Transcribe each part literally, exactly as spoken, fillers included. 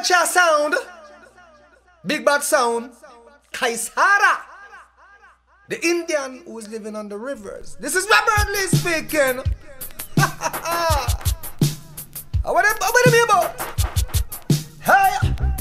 Cha sound, big bad sound, Kaisara, the Indian who is living on the rivers. This is Robert Lee speaking. What am I about? Hey,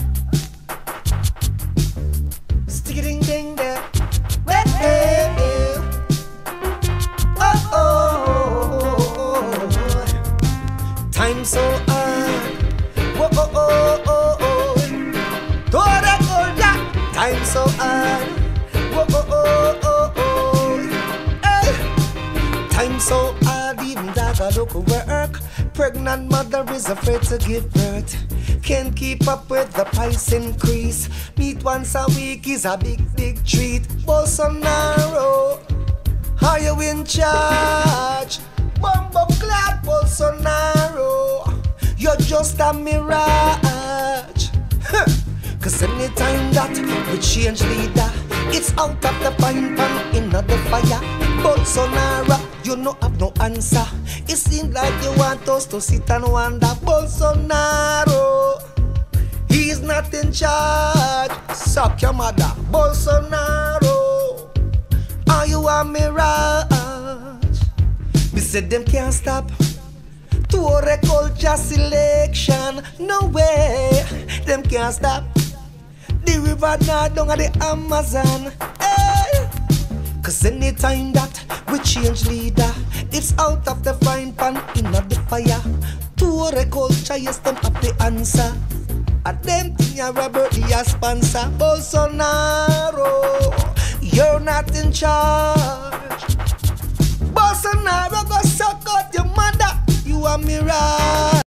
stick it ding ding there. Hey, hey. Oh, oh, oh, oh. Time so hard. Whoa, oh, oh, oh, oh. Tore kolda. Time so hard. Whoa, oh, oh, oh, oh. Hey. Time so hard. Even dagger look work. Pregnant mother is afraid to give birth. Can't keep up with the price increase. Meat once a week is a big, big treat. Bolsonaro, are you in charge? Bumbo clad Bolsonaro, you're just a mirage. Cause anytime that we change leader, it's out of the frying pan into the fire. Bolsonaro, you no have no answer. It seems like you want us to sit and wonder. Bolsonaro, he's not in charge. Suck your mother. Bolsonaro, are you a mirage? We said them can't stop to a culture selection. No way, them can't stop the river now down at the Amazon. Hey. Cause anytime that we change leader, it's out of the frying pan into the fire. To a culture, yes, them have the answer. And them thing a Robert Lee a sponsor. Bolsonaro, you're not in charge. Bolsonaro go suck out your mother. You a mirage.